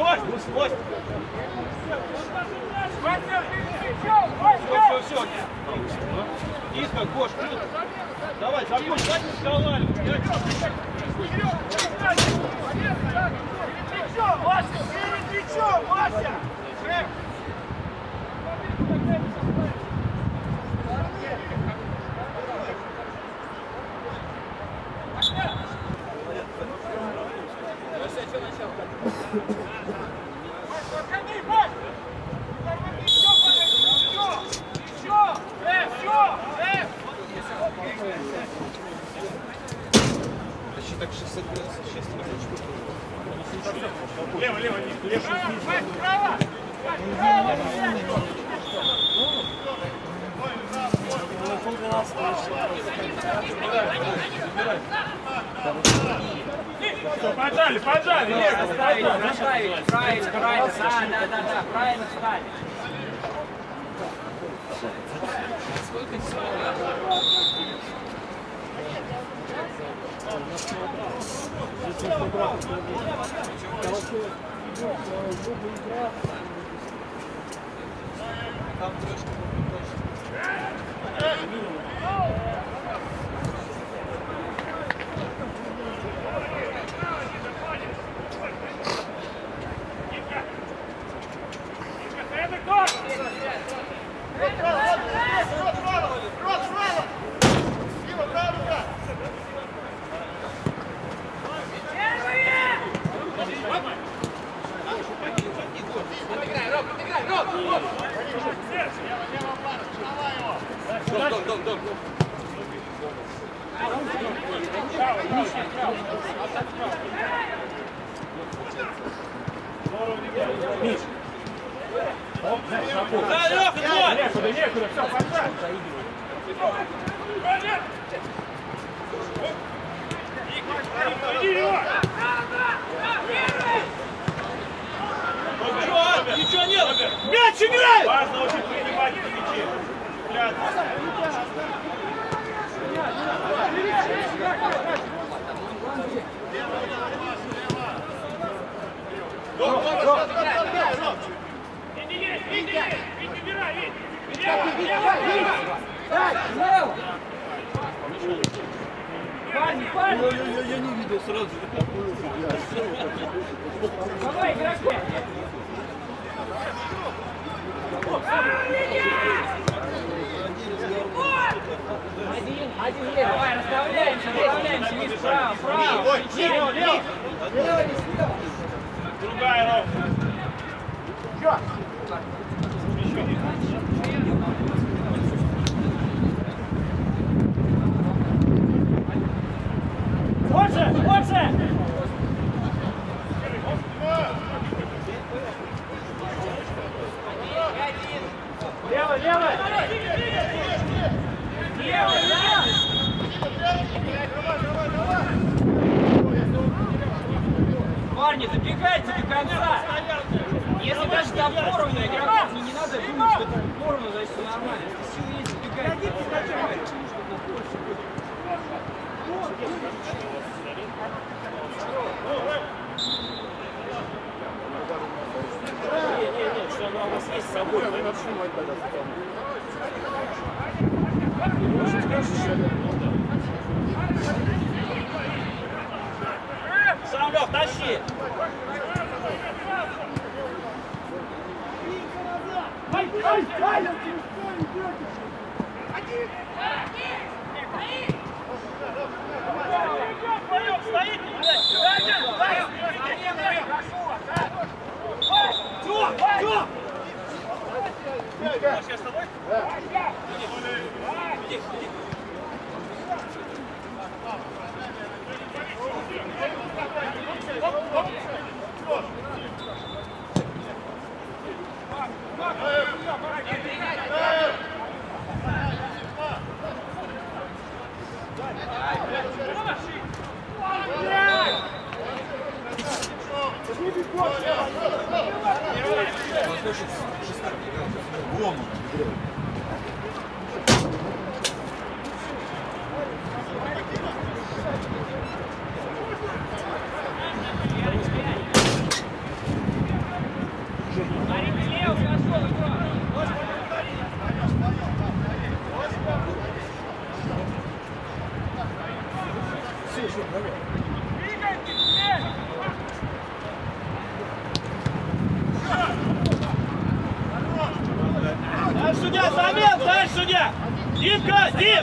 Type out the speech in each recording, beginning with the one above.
Все. Низко, Гош, давай, закончи, дай разговаривать. Перед плечом, Вася! Почти так 60 градусов, 6 Лево. Право! Поджали! Наставить, правильно, да, правильно ставить. Сколько всего? Там трошки Миш! Да, Леха, некуда, все, поджали! Ничего нет! Мяч играет! Важно очень принимать на мячи. Я не видел сразу. Давай, игроки! Один лево. Давай, расставляемся, Миш, право. Лево. Другая рука. Больше! Лево! Парни, забегайте до конца! Если даже там поровну игроков, не надо думать, что это поровну, значит все нормально. Если силы есть, забегайте. Нет, что она у нас есть с собой. Сам, Лех, тащи! Я с тобой? движение. Смотри, слева пошел, игрок. Все, еще, давай. Дальше, судья, замел, дальше, судья! Димка, Дим!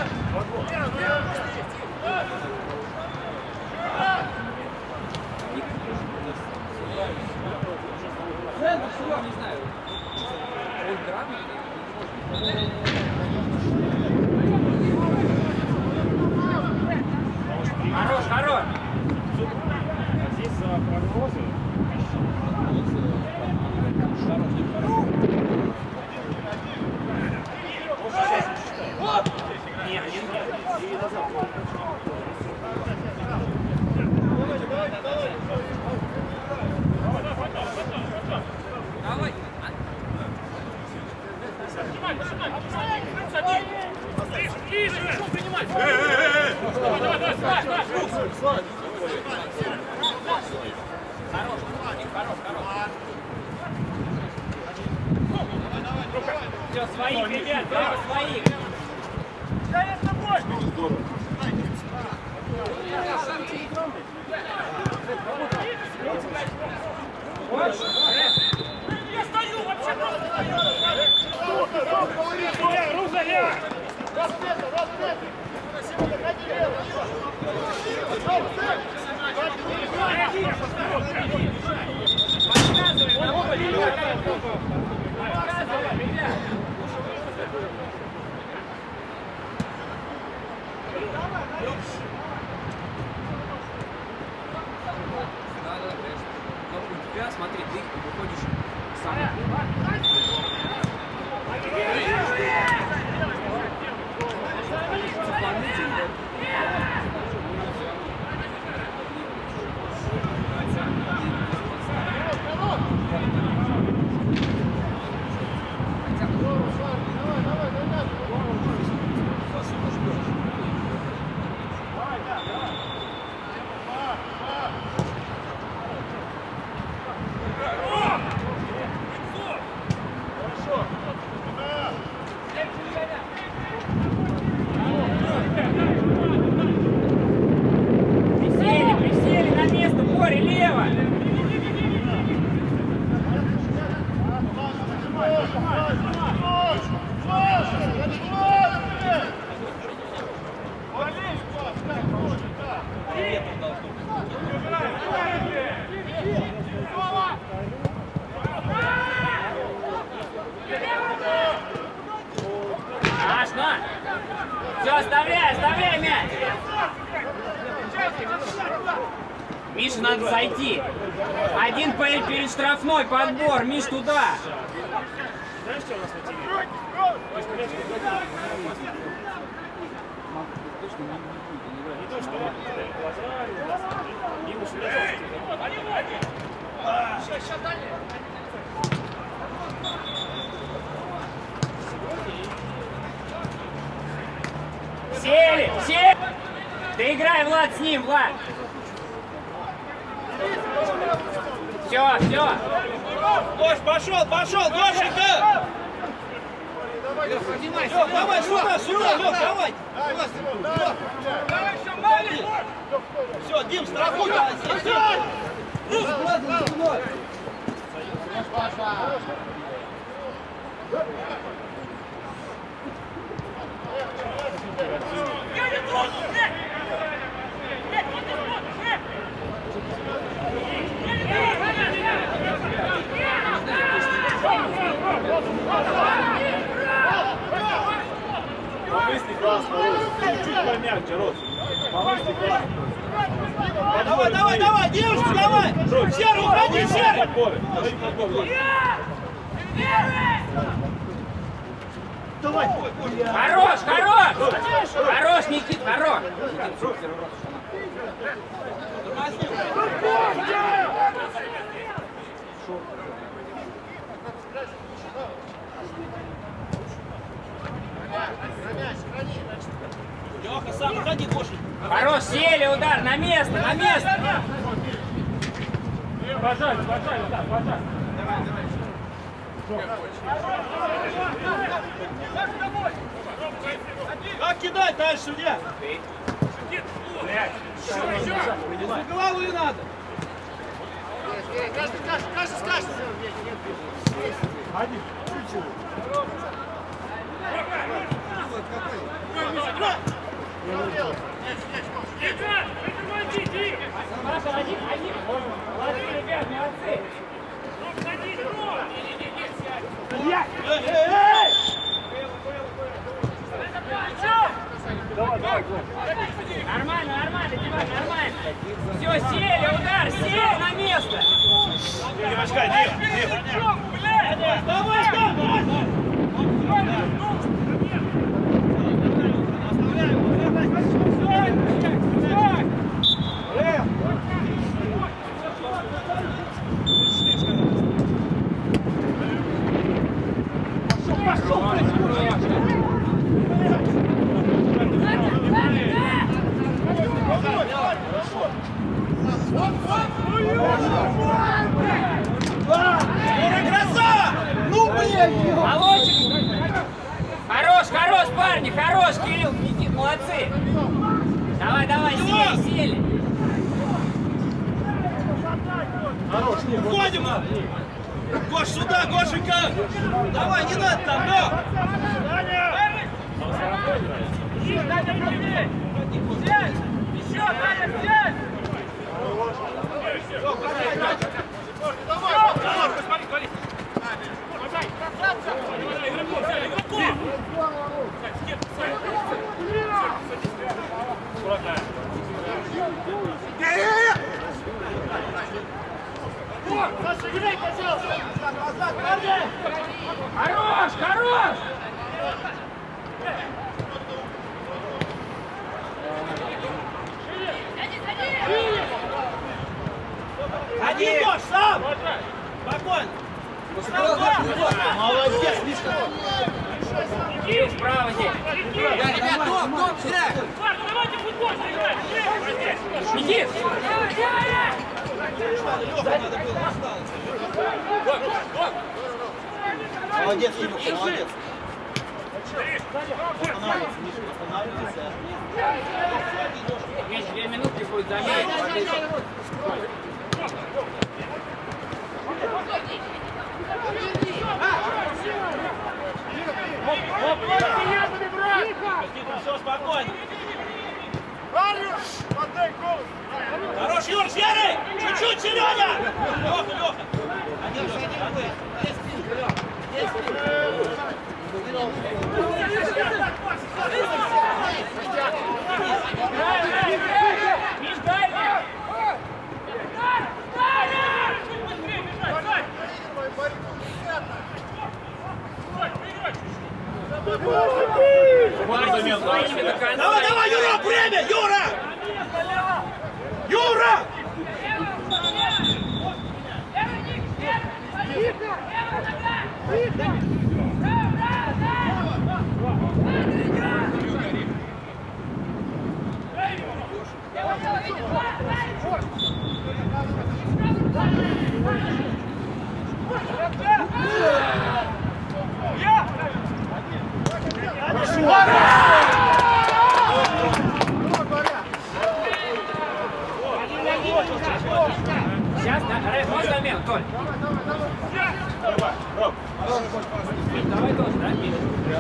Не знаю. Он грамотный. Хорош, хорош. А здесь за прогнозы. Давай. Все, своих, ребят, право, своих. Я с тобой! Я стою, вообще просто! Руза, я! Смотри, ты выходишь сам. Присели на место, Боря, лево! Аж, на! Все, оставляй мяч! Миша, надо зайти. Один перед штрафной подбор, Миш, туда. Знаешь, что у нас на ТВ? Не то, что глаза, и уж Сели! Ты играй, Влад, с ним, Влад! Все! Гош, пошел, Гошенька! Лёх, давай, сюда, Лёх, давай! Все, Дим, страхуй! Помысли классно, Рос. Чуть-чуть помягче, Рос. Помысли классно. Давай, девушка, давай! Серый, уходи, Серый! Давай! Хорош, Никит, хорош! Леха, сам уходи, Гоша! Хорош, сели, удар, на место! Пожалуйста, да, пожалуйста. Как кидать дальше, судья? За головы надо. Кажется. Один, чуть-чуть. Маша, один. Молодцы, ребят, молодцы. Нормально, Диман, нормально. Все, сели, удар, сели на место. Димочка, Дим. Давай, Хорош, парни, хорош, Кирилл, Никит, молодцы. Давай, сели. уходим. Гош, сюда, Гошенька. Давай, не надо там, да. Еще, Даня, Хорош! Один, Гош, сам. Спокойно. Молодец, Мишка. Кирилл, справа здесь. Ребят, дом, зря. Давайте футбол играть. Никит! Молодец, Мишка, молодец. Останавливайся, Мишка, останавливайся. Миш, 2 минутки будет заметить. Все, спокойно. Хорош, Юр, серый! Чуть-чуть, Сереня! Леха! Один, Миш, дай мне! Давай, Юра, время! Юра! Сейчас, можно замену, Толь? Давай тоже, да, Миш?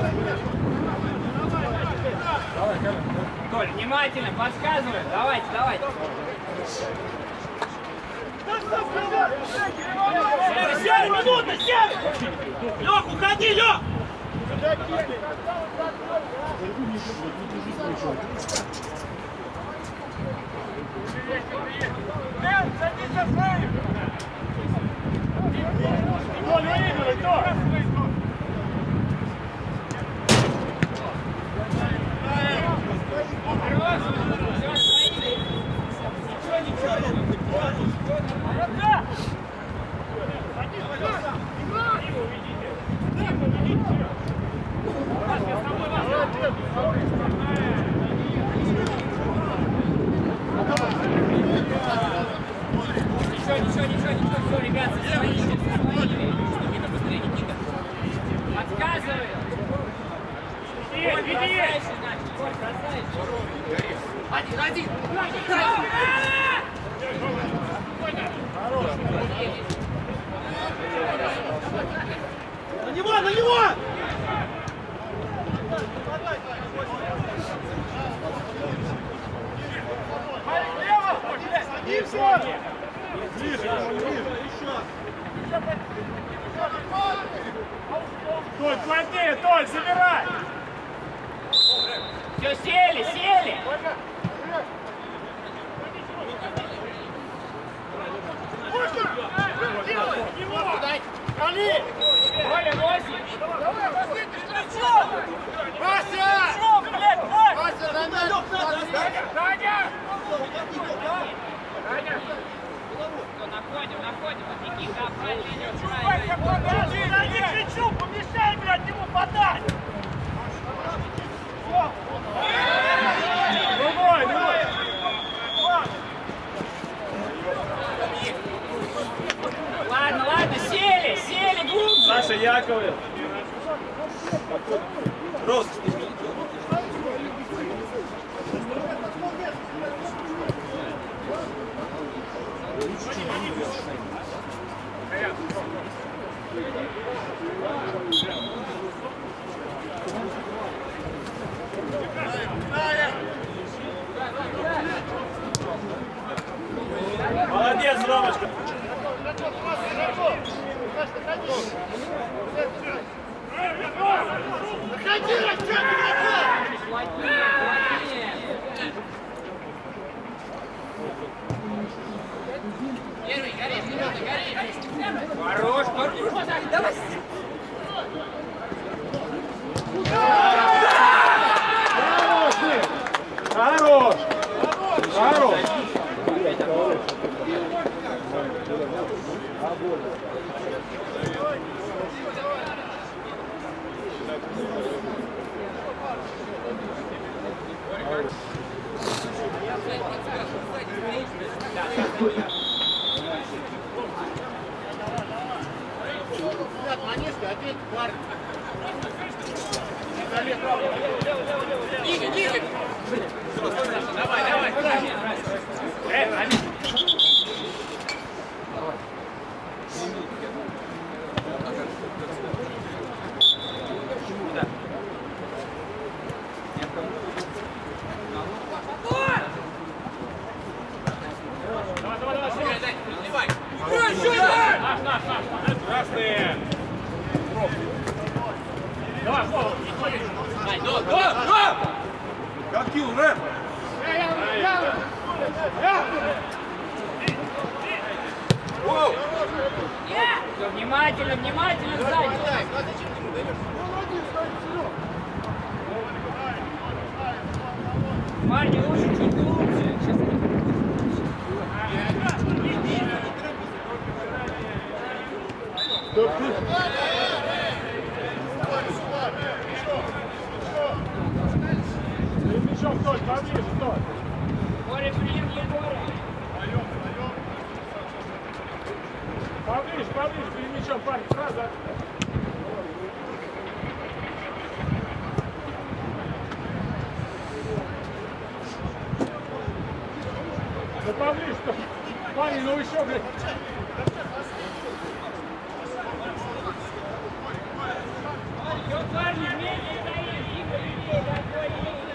Толь, внимательно, подсказывай. Давайте. Серый, минута, Серый! Лех, уходи, Лех! Ничего, все, ребят, созвонитесь. Никита, быстрее, Никита. Бросаешь, значит, Коль, бросаешь. Один. На него, на него! И все! Ближе, Толь, плотнее, Толь, забирай! Все, сели! Коля, носит! Находим, Никита, правильно. Не кричу, помешай, блядь, ему подать! Давай! Ладно, сели, глубже. Саша Яковлев. Рост. Молодец, Ромочка. Хорош, давай. Хорош! Красные! Давай, Вова! Как килл, рэп! Все, внимательно сзади. Парни, лучше чуть глубже. Сейчас Мячом, Толь, поближе, Толь! Боря, блин, Боря. Поближе, перед мячом, парень, сразу. Да поближе, что? Парень, ну еще, блядь. Парни, вместе стоим, тихо, людей, да,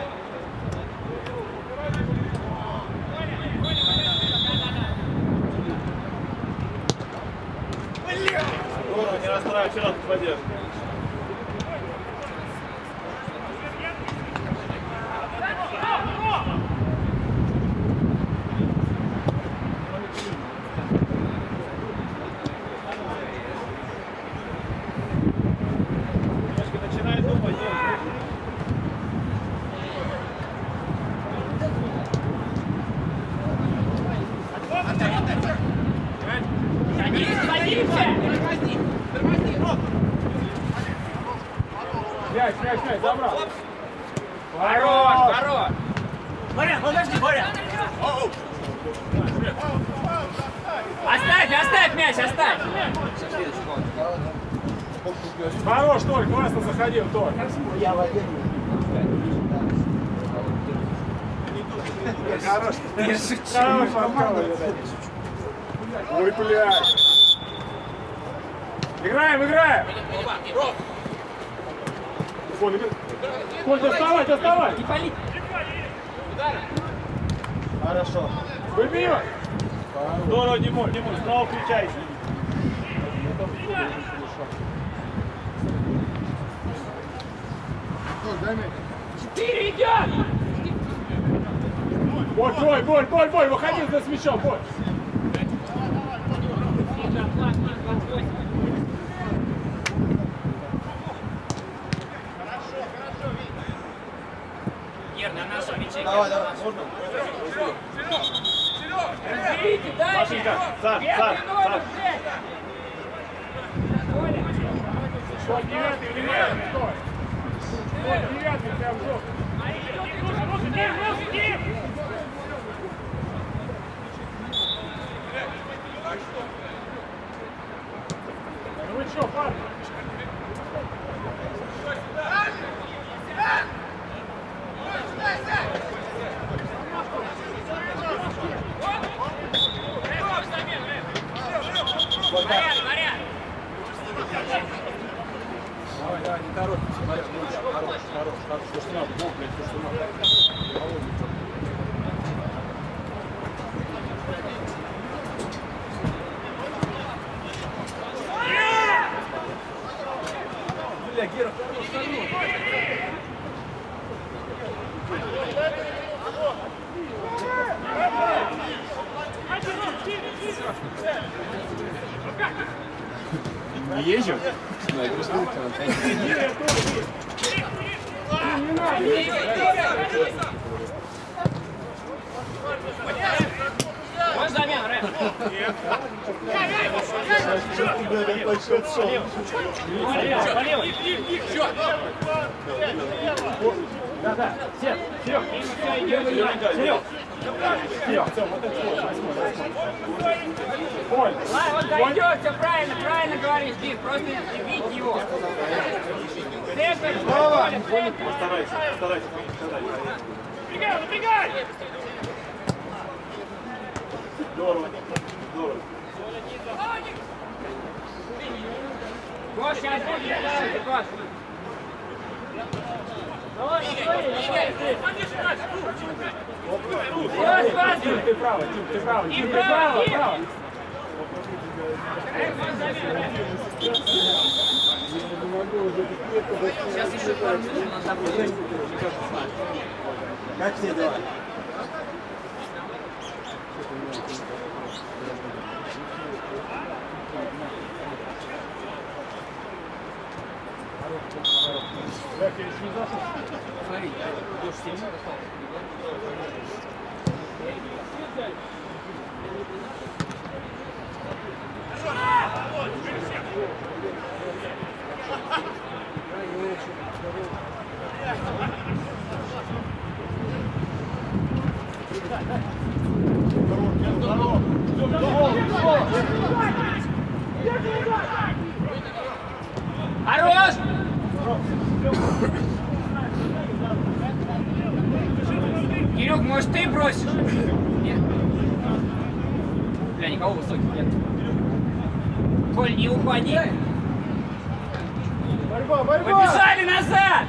Здорово, не расстраивай, вчера тут поддержку. Начинай думать. Садимся! Мяч, забрал. Хорош! Боря, подожди, Боря! Оставь мяч, оставь! Хорош, Толь, классно заходил, Толь. Хорош. Я шучу. Ой, блядь. Играем, играем. Коль, доставай, доставай. Не пали. Хорошо. Выбьет. Здорово, Димон, Димон, снова включайся. 4 идет! Бой, выходи за мячом, бой. Гер, на нашем мяче. Давай, можно? Разберите, дальше! Машенька, Саш. Что, 9-й или нет? Стой. 9-й прям жестко. Ну вы что, парни? Давай, не торопимся, хорош. Что ж надо, Бог, блядь, что надо. Бля, Гера, Не езжу? Вот замена, Рэм. Да, Серег, Коль, Вот дойдет, все правильно говоришь, Дим, просто видите его. Постарайся. Убегай! Здорово. Гоша, сейчас будет, давайте, Гоша. Давай, Тим, ты право. Сейчас еще пару минут надо будет. как тебе дела? Смотри, идешь 7 минут Хорош! Кирюк, может ты бросишь? Нет. Бля, никого высоких нет. Коль, не уходи. Борьба! Побежали назад!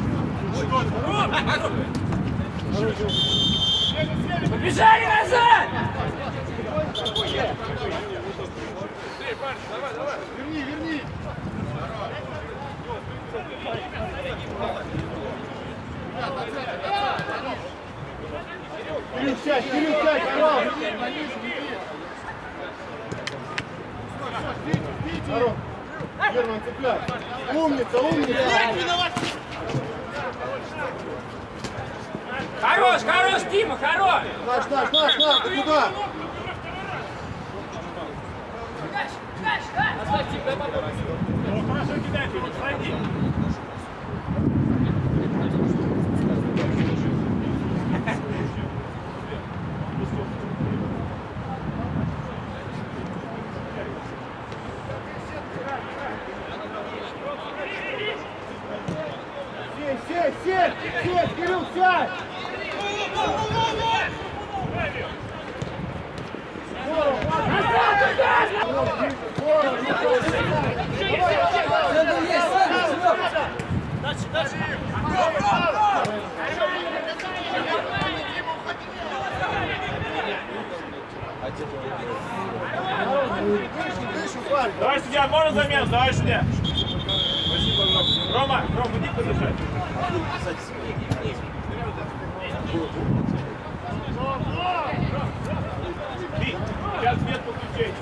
Побежали назад! Верни! Кирилл, сядь, пожалуйста! Здорово! Герман, цепляй! Умница! Хорош, Дима, хорош! Наш, ты куда? Хорошо кидайте, вот сойди! Сядь, Кирилл, сядь! Давай, судья, можно замену? Давай, судья. Рома, иди подышать. Сейчас свет подключения.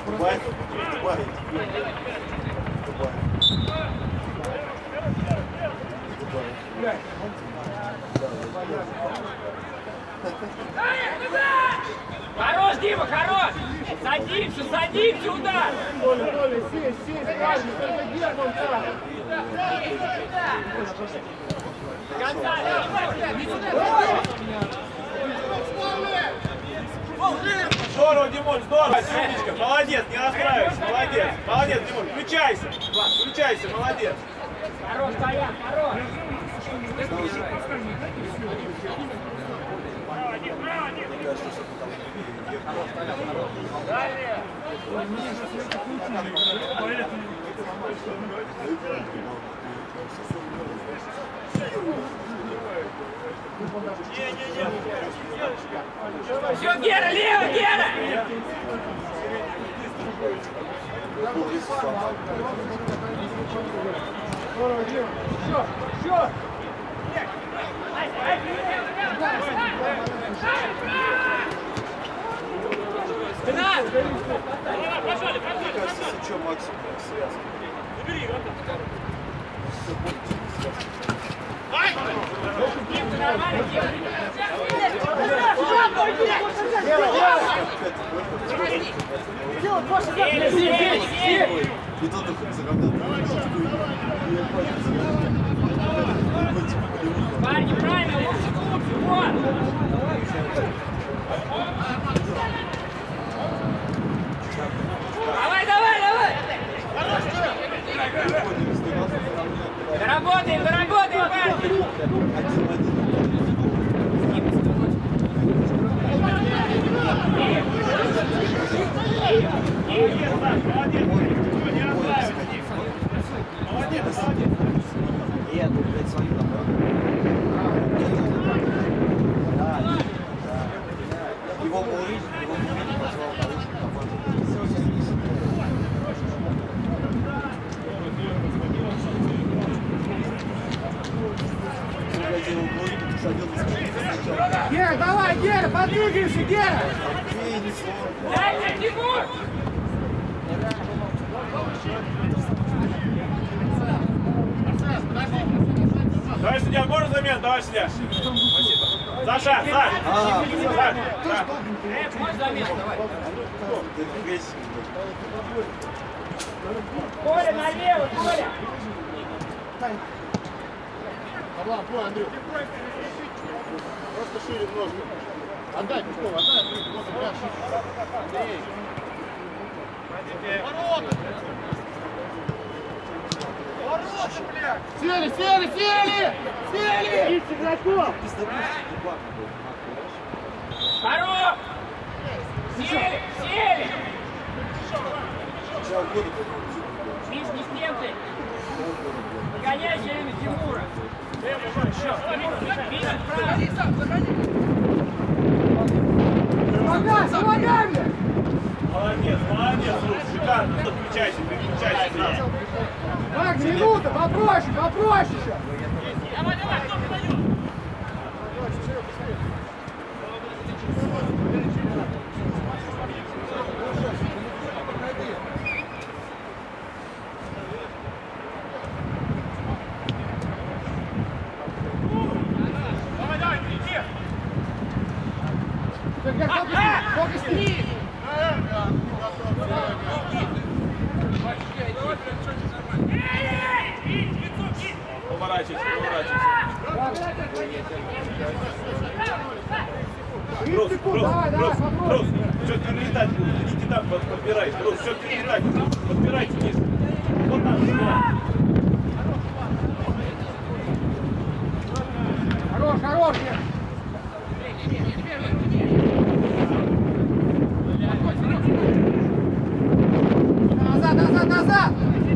Хорош, Дима, хорош! Садимся, удар! Коля, сесть, правильно, только Герман так. Здорово, Димон, здорово! Умничка, молодец, не расстраивайся, молодец, Димон, включайся, молодец. Хорош, Тоян, хорош! Все, Гера, лево, Гера! Здорово, Дима. Еще! Спина! Пошли. Что, Максим, связан? Забери, И тот заговнил. Парни, правильно, лучше, вот! Давай! Доработаем, парни! И я тут, блядь, свою набрал. Его увидел, позвал наружу, Гера, давай, Гера, подвигаемся, Гера! Дай мне, Тимур! Давай, судья, можно замену? Давай, судья. Спасибо. Саша, Саш! Можешь замену, давай. Коля, налево, Коля! Давай, Андрюх. Просто шире ножку. Отдай, Песков, отдай. Андрей. Ворота! Ворота, блядь! Сели! Ищи игроков! Хорош! Сели! Миш, не с кем ты! Погоняй все время Тимура! Миша, вправо! Помогай мне! Молодец, Русь, шикарно. Переключайся сразу. Мак, минута, попроще еще! Давай, кто подает? Фокус! Поворачивайся. Брус, что перелетать будут? Идите там, подбирайте. Брус, что перелетать? Подбирайте вниз. Вот там, Хорош, нет. Назад, назад, назад!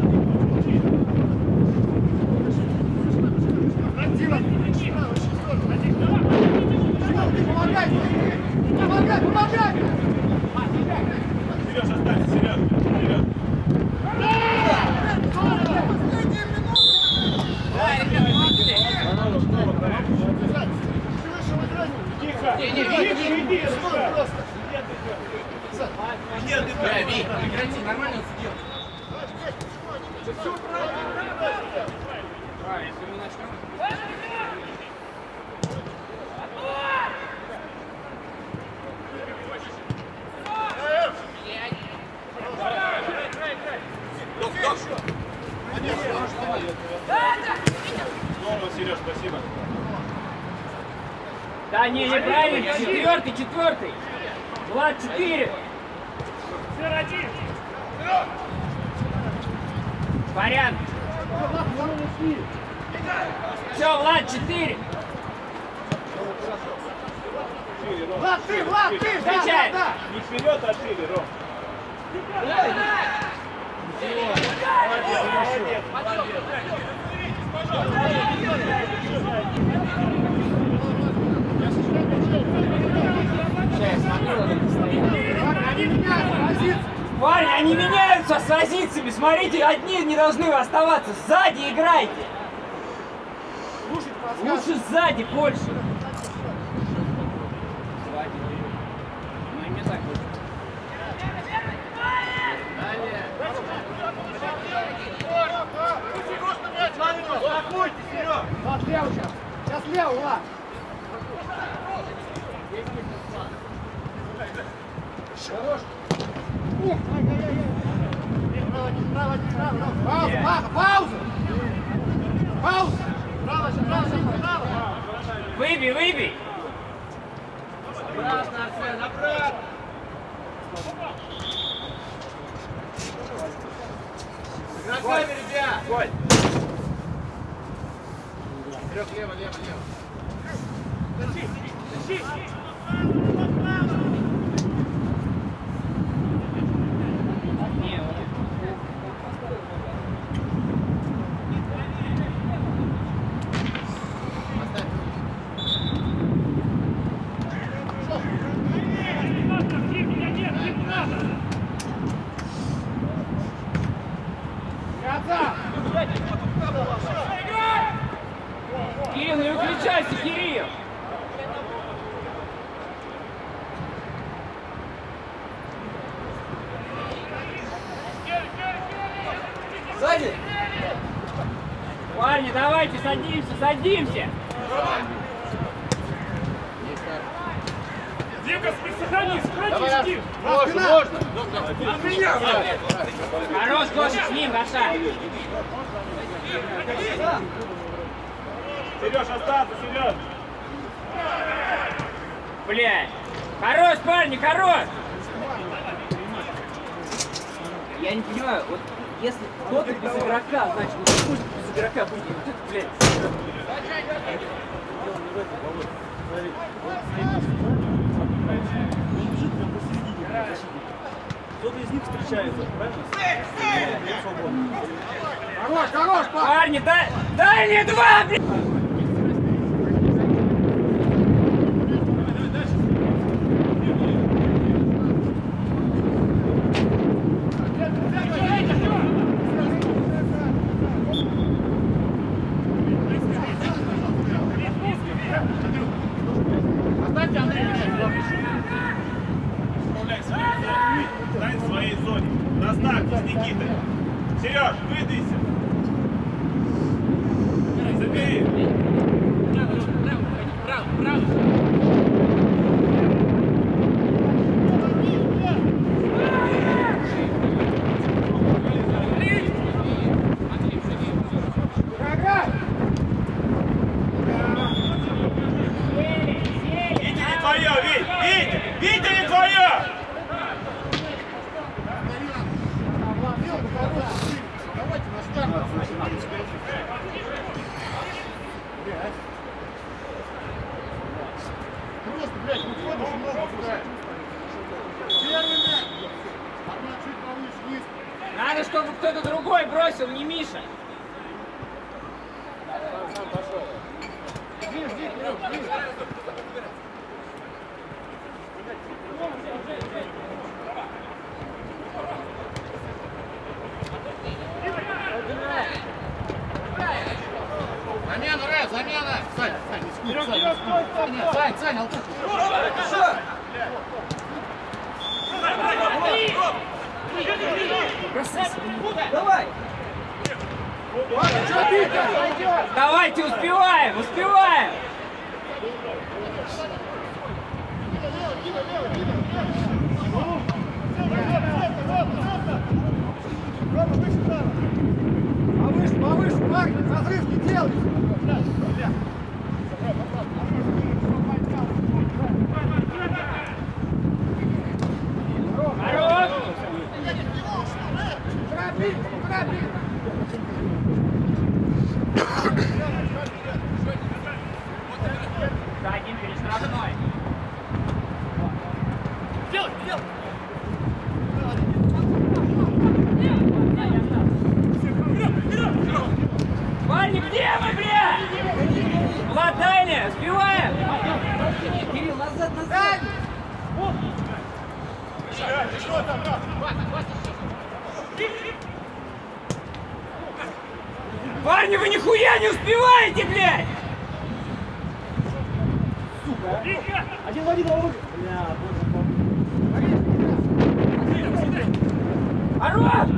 Помогай! Помогай, помогай! Сереж, останься, Сереж. Вперед. Тихо! Тише, иди сюда! Иди отдыхай! Прекрати, нормально все делать. Правильно, если мы начнем. Здорово, Сереж, спасибо. Да не, неправильно. Четвертый. Влад, 4. Вариант. Все, Влад, 4. Влад, ты! Встречай. Да! Не вперед, а шире, Ром. Парни, они меняются с позициями. Смотрите, одни не должны оставаться. Сзади играйте. Лучше сзади больше. Ну и мне так вот. Влад, слева сейчас! Сейчас слева, Влад! Хорош! Пауза! Право! Выбей! Игроками, ребят! Коль. Лево. Кирилл, не выключайся, Кирилл! Сзади! Парни, давайте, садимся! Димка, сохрани, Дим! Можно! Хорош, Гоша, с ним, Гоша! Сереж, остаться, Сереж. Блядь! Хорош, парни, хорош! Я не понимаю, вот если кто-то без игрока, значит, ну пусть без игрока будет. Вот это, блядь. Кто-то из них встречается, правильно? Хорош, Парни, дай мне 2, блядь! Стань в своей зоне. На знак с Никитой. Сереж, выдайся. Забери. Витя, не твое, Витя! Витя, не твое! Давайте блядь, выходишь и ногу пускаешь. Первый мяч. Одна чуть повыше, низко. Надо, чтобы кто-то другой бросил, не Миша. Сам пошел. Жди, жди, жди. Замена, Рэд, замена! Сань, Сань, не скуй, Сань, не скуй. Нет, Сань, Сань, алтух. Давай! Давайте, успеваем, успеваем! Повыше, повыше, парни, разрыв не делайте! Хорош! За один перештрафной. Парни, где вы, бля? Влад, дальняя, сбиваем! Кирилл, назад, назад! Парни, вы нихуя не успеваете, блядь! Один в один, Володя! Хорош!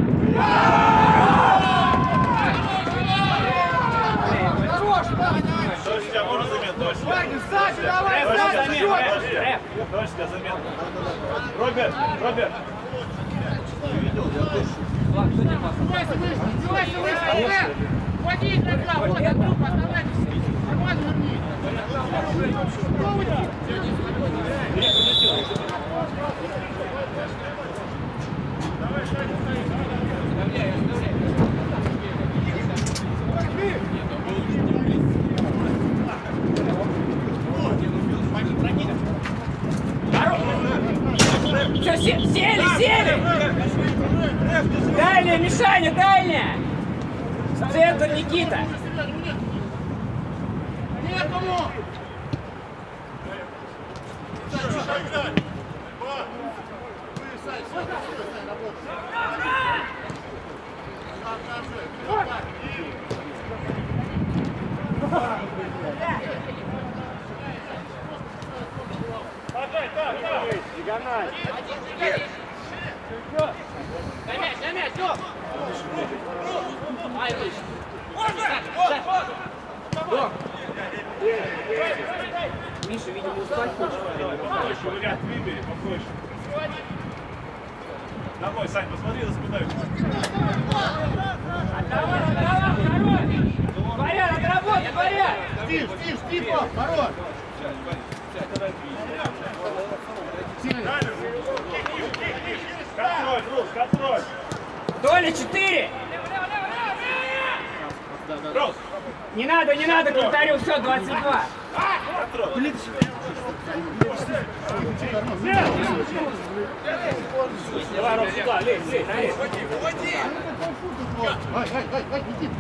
Дождь, тебя можно заметить? Дождь. Саша, давай, Саша, Подожди. Дождь, тебя заметил. Роберт, Роберт. Влад, кто тебе пасал? Сбивайся выше, Рэд! Уходи, игрока, вот, Андрюха, оставайтесь! Нормально верни! Все, сели! Дальняя, Мишаня, дальняя! Центр, Никита! Некому! Миша, видимо, устать хочет. Побольше, ребят, выбери, побольше. Домой, Сань, посмотри за спиной. Отдавай, хорош! Борян, отработай, Борян! Стив, хорош! Контроль, Рус, контроль. Толя, 4! Рус, Не надо, вратарю, все, 22. контроль. Давай, Рус, сюда, лезь, лезь. Ай, иди!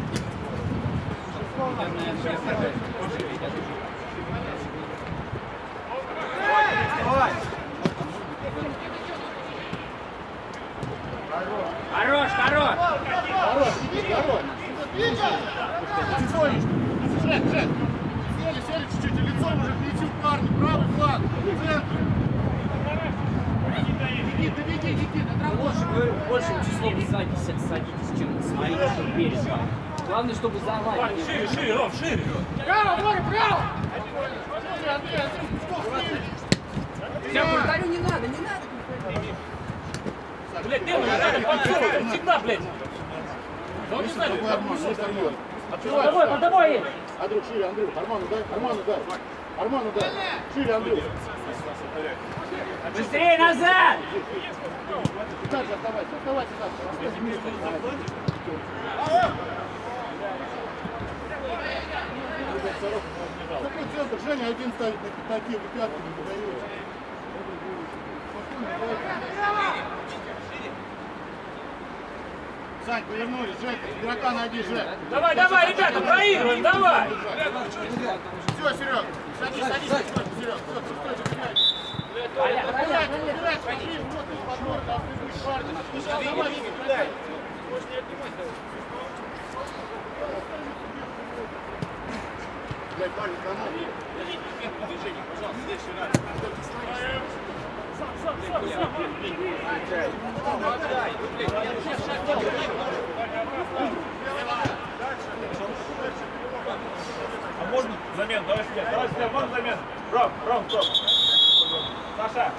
Хорош! Хорош, иди, хорош! Потихонечку! Жек! Сели чуть-чуть, и лицом уже к мячу, парни! Правый фланг! Центр! Доведи, Никита, отработай! Большим числом садитесь, чем смотрите, что перед вами. Главное, чтобы завалить. Шире, Ром, шире. Право, Боря, право! Все, вратарю не надо. Блядь, ты надо подсовывать, он всегда, блядь. Да он не знает. Открывай! Под тобой есть. Андрюх, шире, Андрюх, Арману дай! Шире, Андрюх! Быстрее назад! Дальше оставайся. Такой центр, Женя один ставит на пятаке, вы пятку не подаете. Сань, повернулись, Жека, игрока найди, Жека. Давай, давай, ребята, проигрываем, давай! Все, Серег, садись, Серег, все, стой, забегай. Блядь, парень, кому? Движение, пожалуйста, следующий раз. А можно замену? Давай себе, можно замену? Ром, стоп. Саша.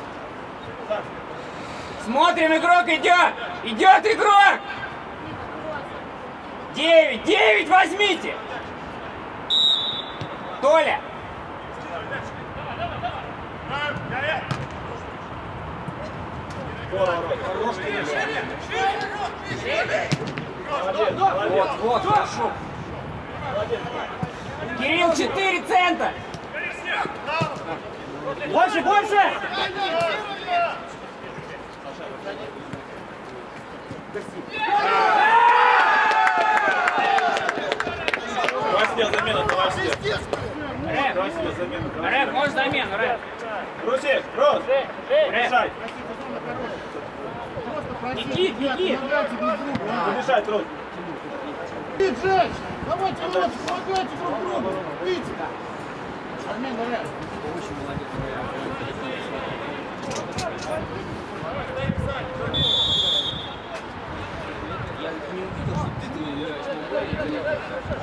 Смотрим, игрок идет! Идет игрок! 9 возьмите! Толя! Вот, хорошо. Кирилл, 4 цента! Больше! Давай себе замену, давай себе замену. Рэп, можешь замену, Рэп? Русик, Рус, решай. Никит! Решай, Рус. Жень, давайте лучше, помогайте друг другу. Видите? Обмен, давай. Я не увидел, что ты играешь.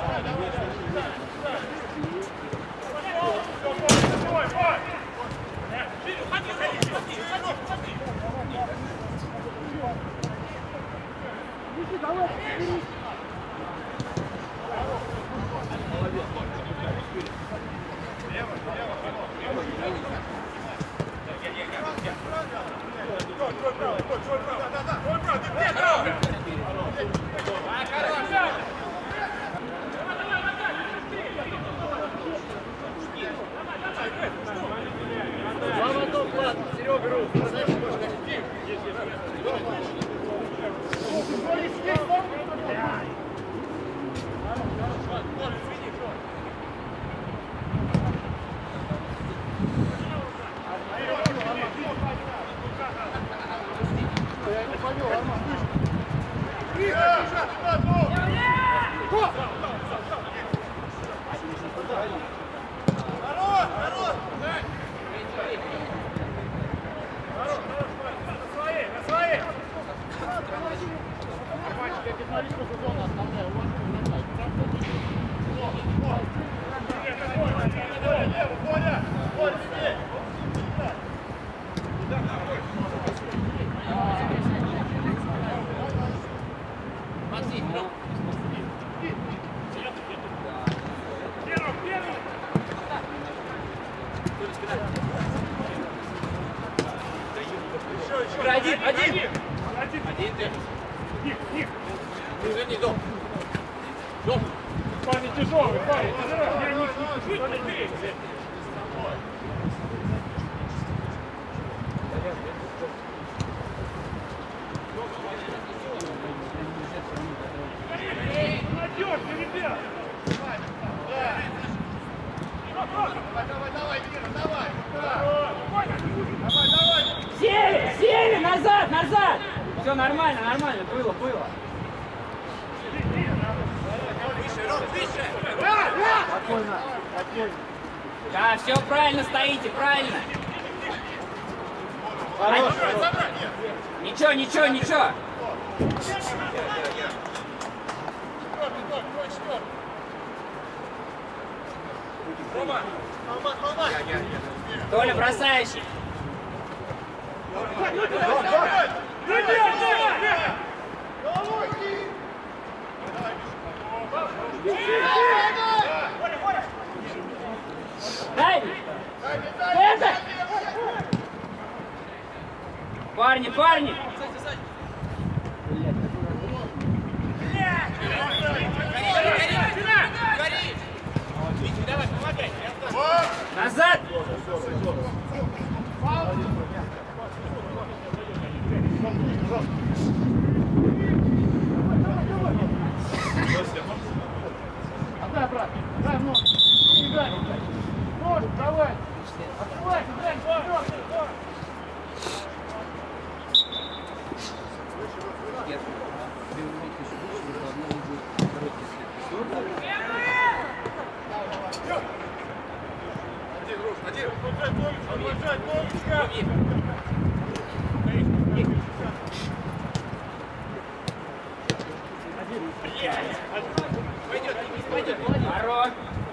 Один! Парень тяжелый, парень. Я не надежно, ребят. Сели! Назад! Все нормально, было. Спокойно. Да, все правильно стоите, правильно. Ничего. Толя бросающий. Дай! Это! Парни! Назад! Отдай, брат. Дай в ногу. Играй. Ножик, давай. Открывайся, дай. Хорош!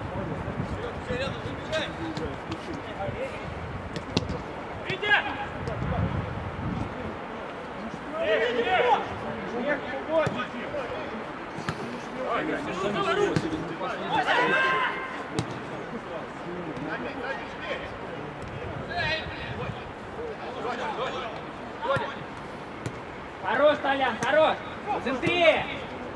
Хорош, Толян, хорош! В центре!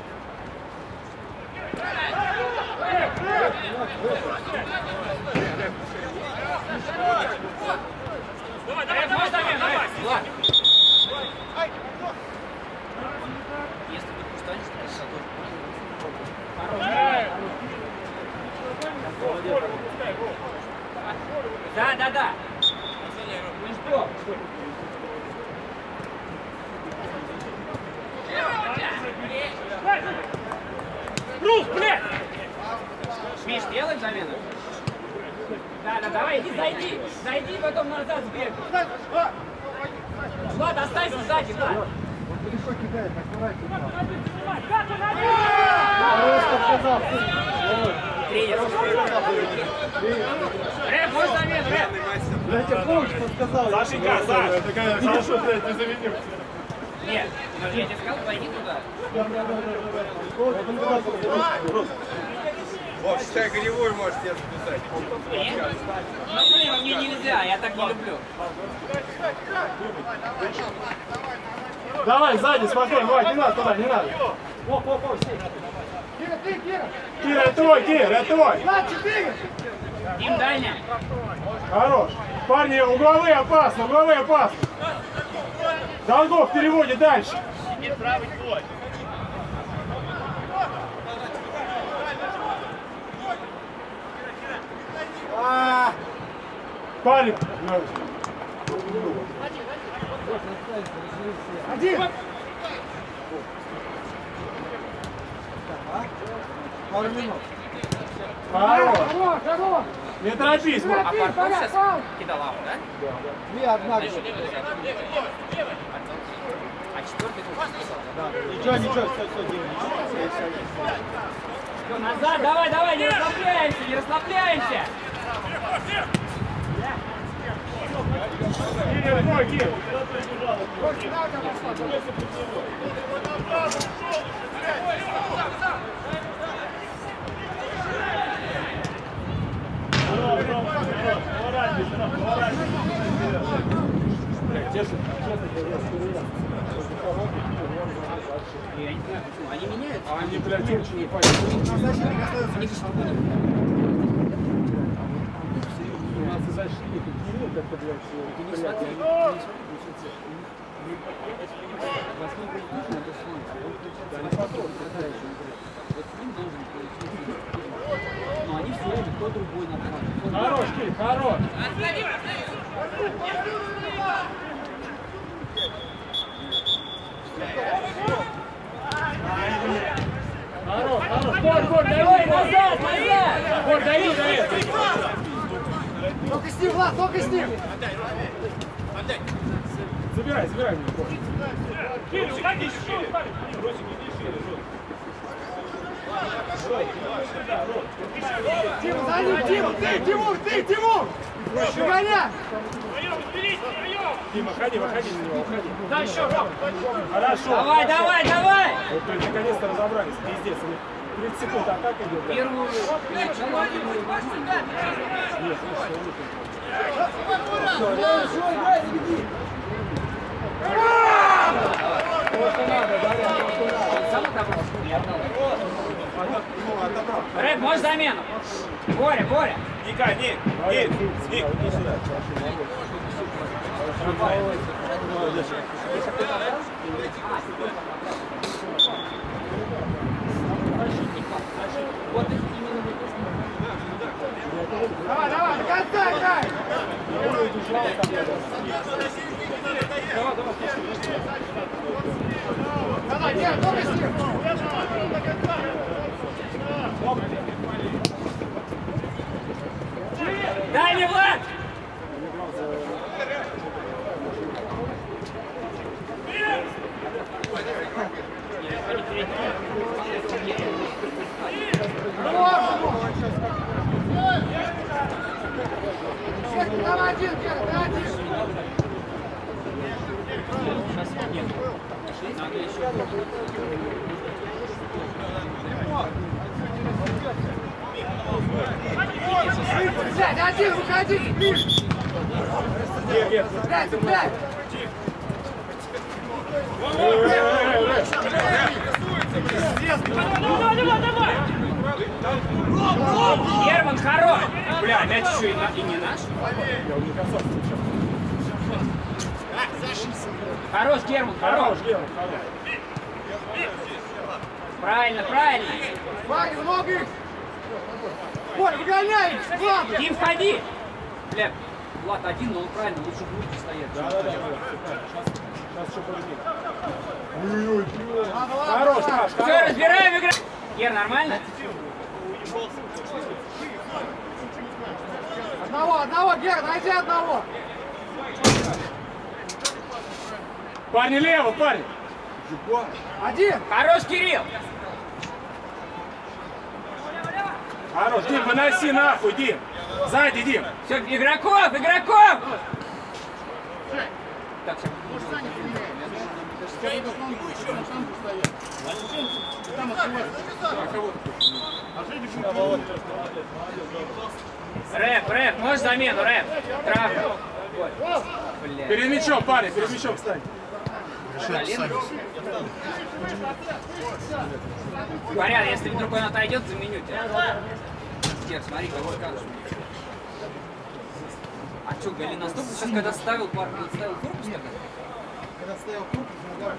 Давай, давай! Влад! Если ты устанешь, то да. Ну что? Рух, блядь! Миш, делай замену. Да, давай, иди, зайди, потом назад сбегай. Влад, останься сзади, Влад. Тренер. Рэп, можешь замену, Рэп? Я тебе коуч подсказал. Сашенька, Саш! Сашу, блядь, не заменил. Нет, я тебе сказал, зайди туда. Вот, считай, голевой можешь тебе записать. Нет? Ну, блин, мне нельзя, я так не люблю. Давай, сзади, спокойно, давай, не надо туда, не надо. О, сей. Кира, ты, Кира. Кира, это твой, Кира, это твой. Влад, 4. Им дальня. Хорош. Парни, угловые опасно, Долгов в переводе дальше. Правый твой. Парень. Один. Пару минут. Хорош. Хорош. Не торопись, Торопись, А парков сейчас фаул. кидал аву, да? Две, одна. А четвертый тут. Ничего, все, Всё, назад, давай, не расслабляемся. Кира, твой, Кир. Я не знаю, почему. Они меняются. Они, блядь, очень не понятно. Они же спокойно. У нас и зашли, тут как-то, блядь, Не смотри. Но они все время кто другой направлен. Хорош, Кир, хорош. Хорош. Борь, Давай, назад! Борь, даю. Только с ним, Влад, только с ним. Забирай меня, Борь. Кирилл, уходи, шире. Тимур, за ним, Тимур! Гоня! Дима, выходи на него, уходи. Да, еще, Ром! Хорошо. Давай! Вот, то есть, наконец-то разобрались. Пиздец, 30 секунд атака идет. Да? Первую начала. Нет, Рэп, можешь замену? Боря! Ника, Ник, иди сюда. Давай, давай, до конца играй! Давай, нет, добрый с ним! Дай мне, Влад! Давай один, Гера, давай один! Надо еще. Взять, один, выходите, ближе! Цепляй, цепляй! Давай! Герман, хорош! Бля, мяч еще и не наш. Хорош, Герман, хорош! Правильно, правильно! Парни, много их! Борь, выгоняй их! Слабо! Дим, входи! Бля, Влад один, но он правильно, лучше в руки стоять. Да. Сейчас еще полетит. Хорош, Все, разбираем игру! Гер, нормально? Одного, Гера, найди одного! Парни лево, парни! Один! Хорош, Кирилл! Хорош, Дим, выноси нахуй, Дим! Сзади, Дим! Все, игроков! Так, все. Рэп, можешь замену, рэп? Травка. Бля. Перед мячом, парень, перед мячом встань. Говорят, если вдруг он отойдет, заменю тебя. Гер, смотри, кого скажешь. А что, Галин настолько сейчас, когда ставил корпус, когда? Когда стоял корпус,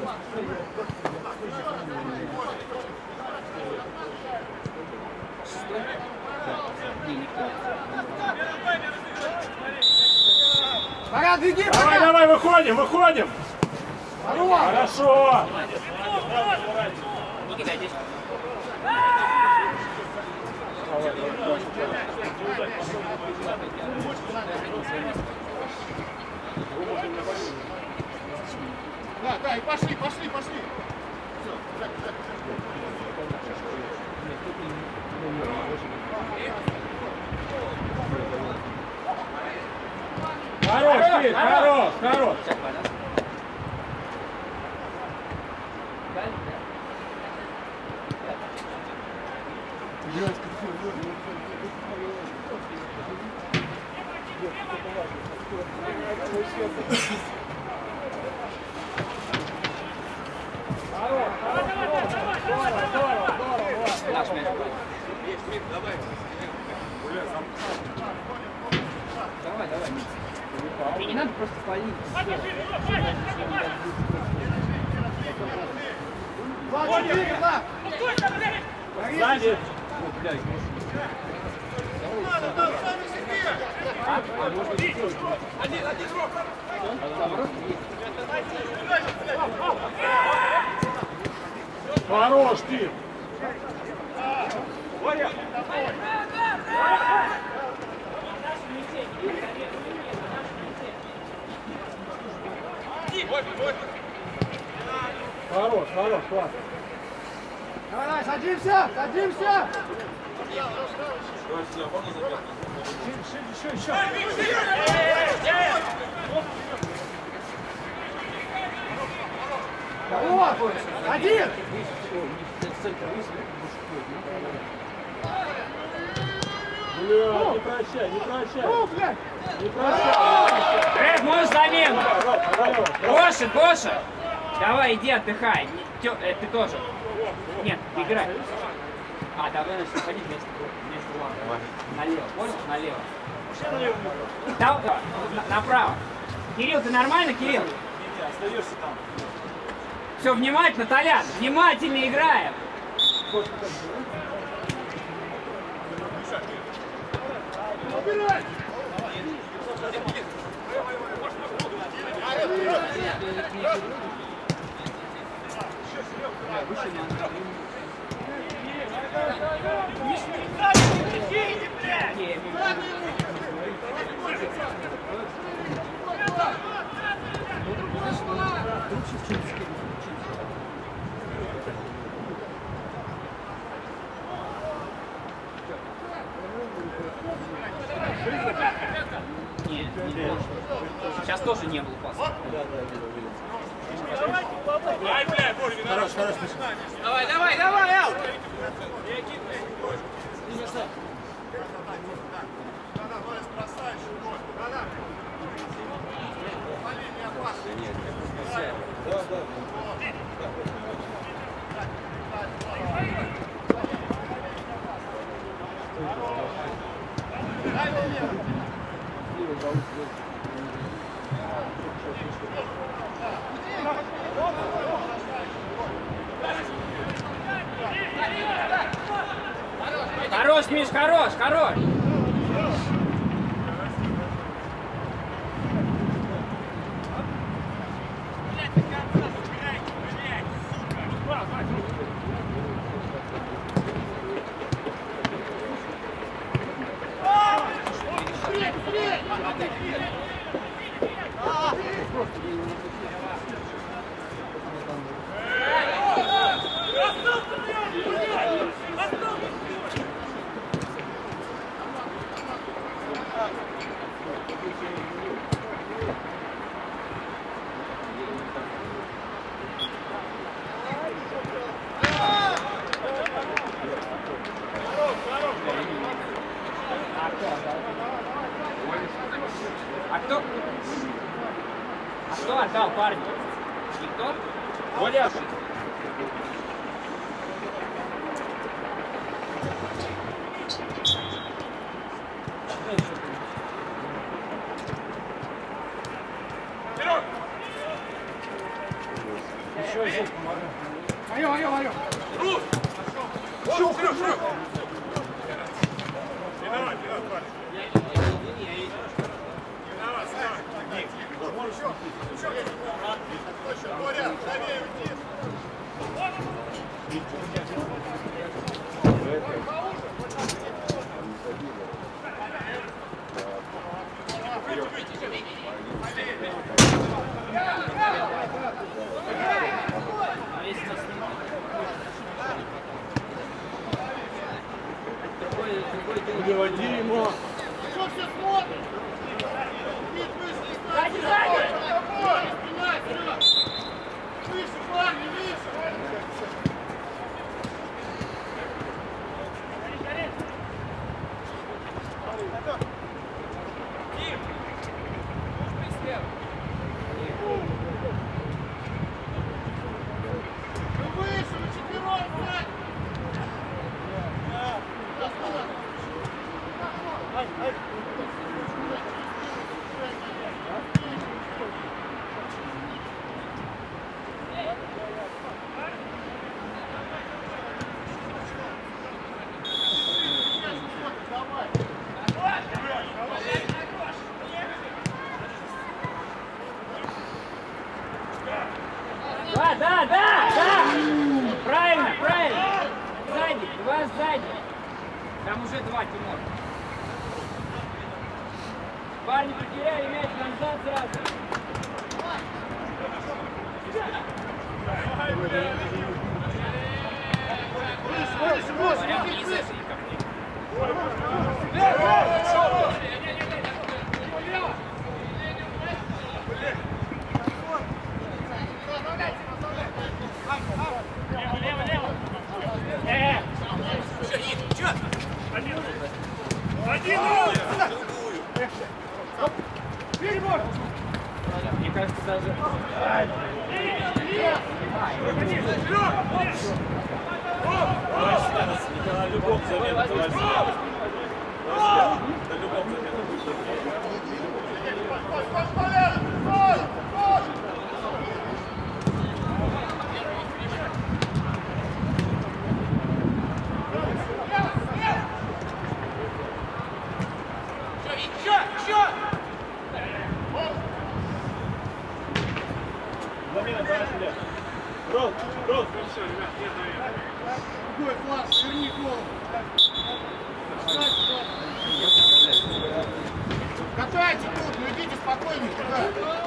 Шестой? Не, никто. Пора, беги, Давай, пора! давай, выходим! Здорово! Хорошо! Никита, здесь. Да, и пошли! Хорош, Кир, хорош! Сейчас, понятно. Наш мяч будет. Давай. И не надо просто палить. Влад, беги, Влад! Сзади! Хорош, ты! Хорош, класс. Давай, садимся! Вот! Один! Бля, не прощай. Ну, блядь! Рэп, можешь замену? Гоша! Давай, иди отдыхай. Ты тоже. Нет, играй. А, давай начнем ходить между вами. Налево, понял? Налево. Направо. Кирилл, ты нормально, Кирилл? Остаешься там. Все, внимательно, Толян, внимательно играем. Убирай! Нет, не было. Сейчас тоже не было паса. Хорош, хорош. Давай, давай, давай, аут! Хорош, Миш, хорош, хорош! А кто отдал, парни? Никто? Коля? Еще здесь помогу. Мое. Выводи ему. Что все смотрят? Сзади, сзади! Выше, парни, выше! Да! Правильно! Сзади, два сзади. Там уже два, Тимур. Парни потеряли мяч, назад сразу. Мне кажется, даже... Товарищ Снятов, Николай Любовь замена, товарищ Снятов. Да Любовь замена будет забить. Замена, товарищ Илья. Рот. Все, ребят, нет, наверное. Другой фланг, верни голову. Катайте тут, ну идите спокойнее туда.